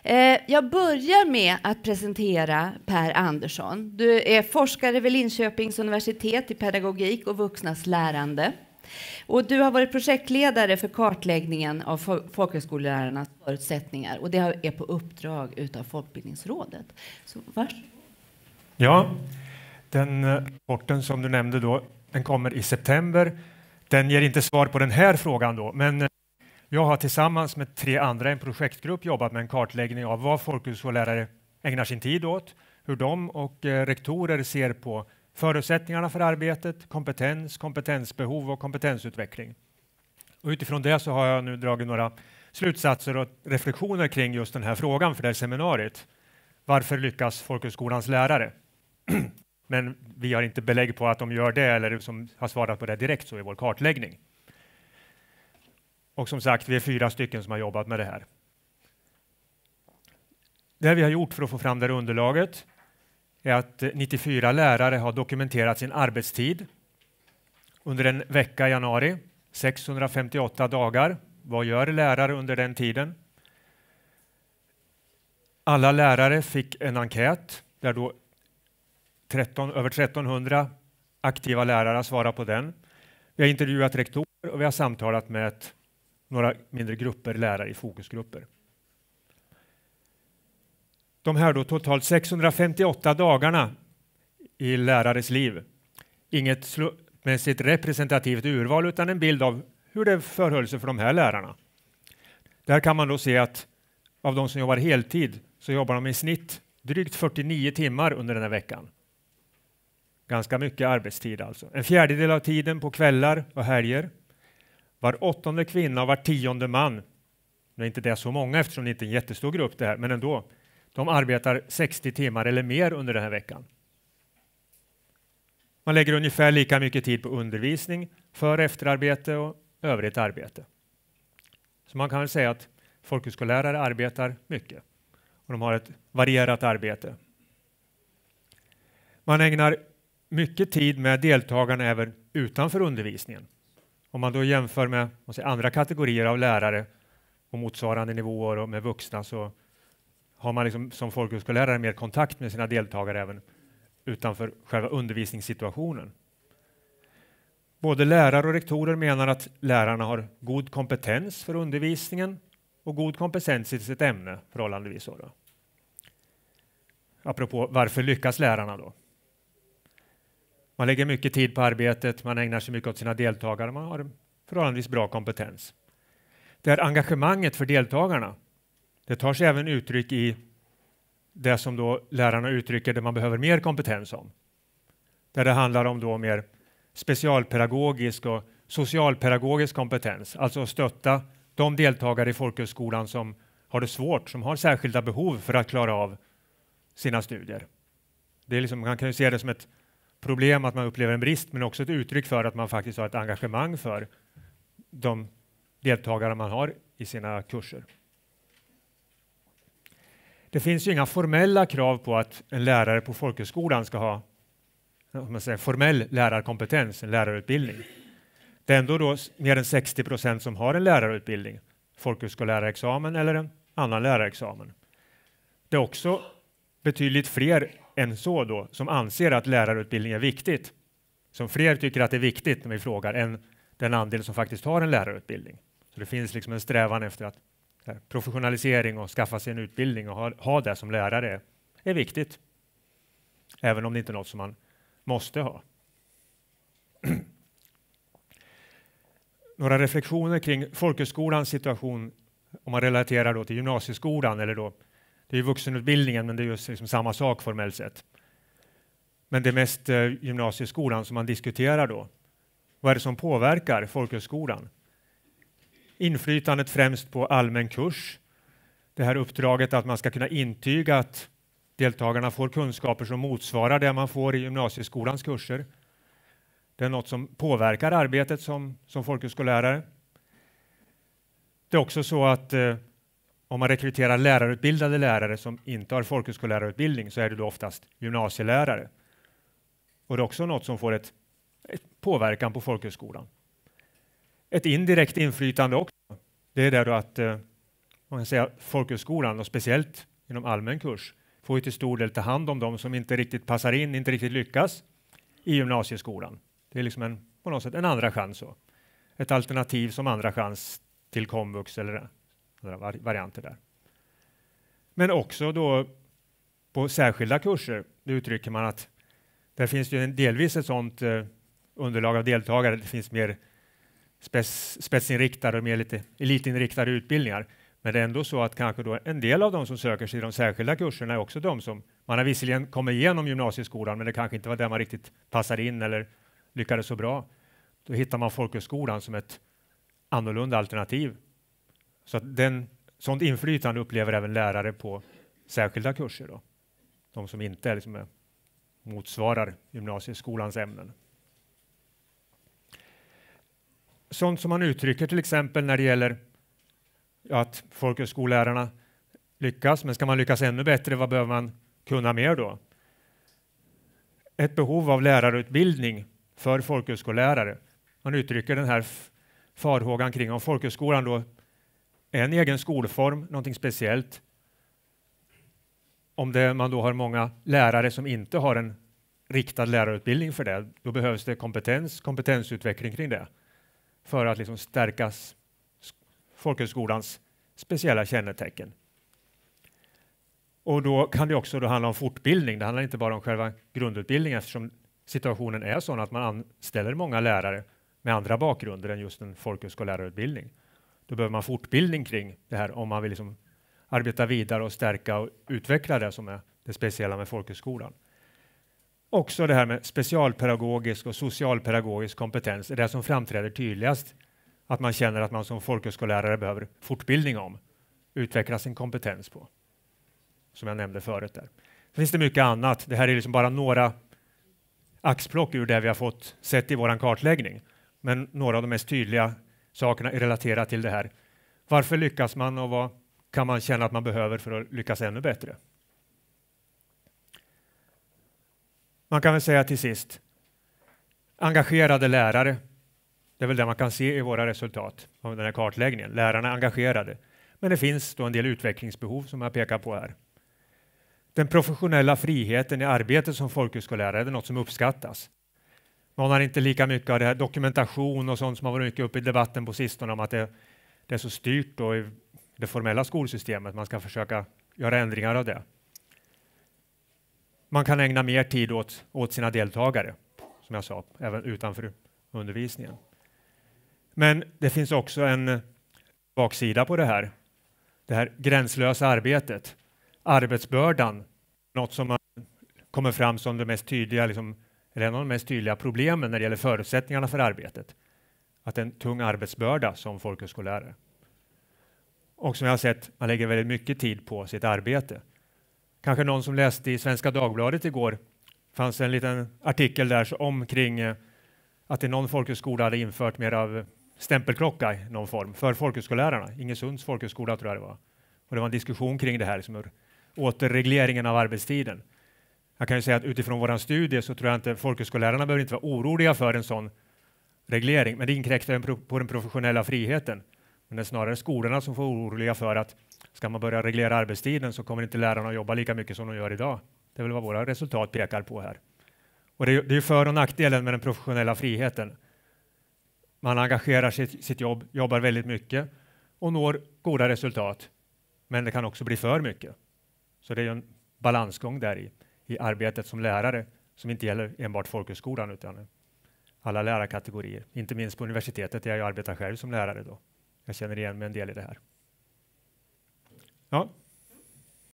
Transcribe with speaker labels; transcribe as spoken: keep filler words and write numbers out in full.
Speaker 1: Eh, jag börjar med att presentera Per Andersson. Du är forskare vid Linköpings universitet i pedagogik och vuxnas lärande. Och du har varit projektledare för kartläggningen av folkhögskolelärarnas förutsättningar. Och det är på uppdrag utav Folkbildningsrådet. Så varsågod.
Speaker 2: Ja, den rapporten som du nämnde då, den kommer i september. Den ger inte svar på den här frågan då, men jag har tillsammans med tre andra i en projektgrupp jobbat med en kartläggning av vad folkhögskolelärare ägnar sin tid åt, hur de och eh, rektorer ser på förutsättningarna för arbetet, kompetens, kompetensbehov och kompetensutveckling. Och utifrån det så har jag nu dragit några slutsatser och reflektioner kring just den här frågan för det här seminariet. Varför lyckas folkhögskolans lärare? Men vi har inte belägg på att de gör det eller som har svarat på det direkt så i vår kartläggning. Och som sagt, vi är fyra stycken som har jobbat med det här. Det vi har gjort för att få fram det här underlaget är att nittiofyra lärare har dokumenterat sin arbetstid under en vecka i januari, sexhundrafemtioåtta dagar. Vad gör lärare under den tiden? Alla lärare fick en enkät där då tretton, över trettonhundra aktiva lärare svarar på den. Vi har intervjuat rektorer och vi har samtalat med ett, några mindre grupper lärare i fokusgrupper. De här då totalt sexhundrafemtioåtta dagarna i lärares liv. Inget slumpmässigt representativt urval utan en bild av hur det förhöll sig för de här lärarna. Där kan man då se att av de som jobbar heltid så jobbar de i snitt drygt fyrtionio timmar under den här veckan. Ganska mycket arbetstid alltså. En fjärdedel av tiden på kvällar och helger. Var åttonde kvinna och var tionde man. Nu är inte det så många eftersom det inte är en jättestor grupp det här, men ändå. De arbetar sextio timmar eller mer under den här veckan. Man lägger ungefär lika mycket tid på undervisning, för- och efterarbete och övrigt arbete. Så man kan väl säga att folkhögskolelärare arbetar mycket. Och de har ett varierat arbete. Man ägnar mycket tid med deltagarna även utanför undervisningen. Om man då jämför med säga, andra kategorier av lärare och motsvarande nivåer och med vuxna så har man liksom, som folkhögskolelärare mer kontakt med sina deltagare även utanför själva undervisningssituationen. Både lärare och rektorer menar att lärarna har god kompetens för undervisningen och god kompetens i sitt ämne förhållandevis. Så då. Apropå varför lyckas lärarna då? Man lägger mycket tid på arbetet, man ägnar sig mycket åt sina deltagare, man har förhållandevis bra kompetens. Det här engagemanget för deltagarna, det tar sig även uttryck i det som då lärarna uttrycker det man behöver mer kompetens om. Där det handlar om då mer specialpedagogisk och socialpedagogisk kompetens, alltså att stötta de deltagare i folkhögskolan som har det svårt, som har särskilda behov för att klara av sina studier. Det är liksom, man kan ju se det som ett problem att man upplever en brist, men också ett uttryck för att man faktiskt har ett engagemang för de deltagare man har i sina kurser. Det finns ju inga formella krav på att en lärare på folkhögskolan ska ha man säger, formell lärarkompetens, en lärarutbildning. Det är ändå då mer än sextio procent som har en lärarutbildning, folkhögskolelärarexamen eller en annan lärarexamen. Det är också betydligt fler än så då som anser att lärarutbildning är viktigt. Som fler tycker att det är viktigt när vi frågar än den andel som faktiskt har en lärarutbildning. Så det finns liksom en strävan efter att här, professionalisering och skaffa sig en utbildning och ha, ha det som lärare är viktigt. Även om det inte är något som man måste ha. Några reflektioner kring folkhögskolans situation om man relaterar då till gymnasieskolan eller då det är vuxenutbildningen, men det är just liksom samma sak formellt sett. Men det är mest eh, gymnasieskolan som man diskuterar då. Vad är det som påverkar folkhögskolan? Inflytandet främst på allmän kurs. Det här uppdraget att man ska kunna intyga att deltagarna får kunskaper som motsvarar det man får i gymnasieskolans kurser. Det är något som påverkar arbetet som, som folkhögskolelärare. Det är också så att eh, om man rekryterar lärarutbildade lärare som inte har folkhögskolelärarutbildning så är det då oftast gymnasielärare. Och det är också något som får ett, ett påverkan på folkhögskolan. Ett indirekt inflytande också. Det är det då att eh, man kan säga, folkhögskolan och speciellt inom allmän kurs får ju till stor del ta hand om dem som inte riktigt passar in, inte riktigt lyckas i gymnasieskolan. Det är liksom en, på något sätt en andra chans. Så. Ett alternativ som andra chans till komvux eller andra varianter där. Men också då på särskilda kurser, då uttrycker man att där finns ju en delvis ett sådant eh, underlag av deltagare. Det finns mer spets, spetsinriktade och mer lite elitinriktade utbildningar. Men det är ändå så att kanske då en del av de som söker sig i de särskilda kurserna är också de som man har visserligen kommit igenom gymnasieskolan, men det kanske inte var där man riktigt passade in eller lyckades så bra. Då hittar man folkhögskolan som ett annorlunda alternativ. Så att den, sånt inflytande upplever även lärare på särskilda kurser. Då. De som inte är, liksom, motsvarar gymnasieskolans ämnen. Sånt som man uttrycker till exempel när det gäller att folkhögskollärarna lyckas, men ska man lyckas ännu bättre, vad behöver man kunna mer då? Ett behov av lärarutbildning för folkhögskollärare. Man uttrycker den här farhågan kring om folkhögskolan då är en egen skolform, någonting speciellt. Om det, man då har många lärare som inte har en riktad lärarutbildning för det, då behövs det kompetens, kompetensutveckling kring det för att liksom stärkas folkhögskolans speciella kännetecken. Och då kan det också då handla om fortbildning. Det handlar inte bara om själva grundutbildningen eftersom situationen är sån att man anställer många lärare med andra bakgrunder än just en folkhögskollärarutbildning. Då behöver man fortbildning kring det här om man vill liksom arbeta vidare och stärka och utveckla det som är det speciella med folkhögskolan. Också det här med specialpedagogisk och socialpedagogisk kompetens är det som framträder tydligast. Att man känner att man som folkhögskollärare behöver fortbildning om, utveckla sin kompetens på. Som jag nämnde förut där. Det finns det mycket annat. Det här är liksom bara några axplock ur det vi har fått sett i våran kartläggning. Men några av de mest tydliga sakerna är relaterat till det här. Varför lyckas man och vad kan man känna att man behöver för att lyckas ännu bättre? Man kan väl säga till sist, engagerade lärare. Det är väl det man kan se i våra resultat av den här kartläggningen. Lärarna är engagerade. Men det finns då en del utvecklingsbehov som jag pekar på här. Den professionella friheten i arbetet som folkhögskollärare är något som uppskattas. Man har inte lika mycket av det här dokumentation och sånt som har varit mycket upp i debatten på sistone om att det, det är så styrt då i det formella skolsystemet. Man ska försöka göra ändringar av det. Man kan ägna mer tid åt, åt sina deltagare, som jag sa, även utanför undervisningen. Men det finns också en baksida på det här. Det här gränslösa arbetet. Arbetsbördan, något som man kommer fram som det mest tydliga, liksom, eller en av de mest tydliga problemen när det gäller förutsättningarna för arbetet. Att det är en tung arbetsbörda som folkhögskollärare. Och som jag har sett, man lägger väldigt mycket tid på sitt arbete. Kanske någon som läste i Svenska Dagbladet igår, fanns en liten artikel där omkring att det någon folkhögskola hade infört mer av stämpelklocka i någon form för folkhögskollärarna. Ingesunds folkhögskola tror jag det var. Och det var en diskussion kring det här, som återregleringen av arbetstiden. Jag kan ju säga att utifrån våran studie så tror jag inte folkhögskollärarna behöver inte vara oroliga för en sån reglering, men det inkräktar på den professionella friheten. Men det är snarare skolorna som får oroliga för att ska man börja reglera arbetstiden så kommer inte lärarna att jobba lika mycket som de gör idag. Det är väl vad våra resultat pekar på här. Och det är, det är för- och nackdelen med den professionella friheten. Man engagerar sig i sitt jobb, jobbar väldigt mycket och når goda resultat. Men det kan också bli för mycket. Så det är en balansgång där i, i arbetet som lärare som inte gäller enbart folkhögskolan utan alla lärarkategorier. Inte minst på universitetet där jag arbetar själv som lärare då. Jag känner igen mig en del i det här. Ja.